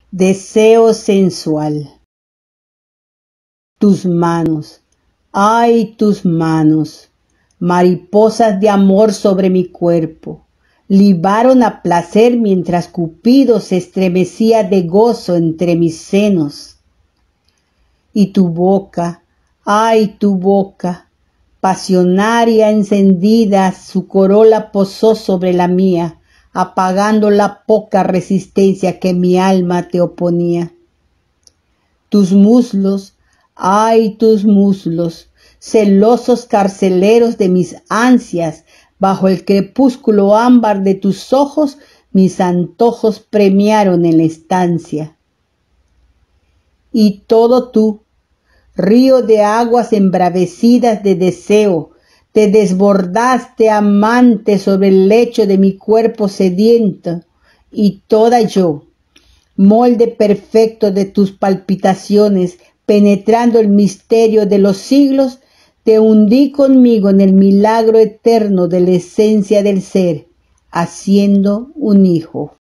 Deseo sensual. Tus manos, ay, tus manos, mariposas de amor sobre mi cuerpo, libaron a placer mientras Cupido se estremecía de gozo entre mis senos. Y tu boca, ay, tu boca, pasionaria encendida, su corola posó sobre la mía, apagando la poca resistencia que mi alma te oponía. Tus muslos, ay, tus muslos, celosos carceleros de mis ansias, bajo el crepúsculo ámbar de tus ojos, mis antojos premiaron en la estancia. Y todo tú, río de aguas embravecidas de deseo, te desbordaste amante sobre el lecho de mi cuerpo sediento, y toda yo, molde perfecto de tus palpitaciones, penetrando el misterio de los siglos, te hundí conmigo en el milagro eterno de la esencia del ser, haciendo un hijo.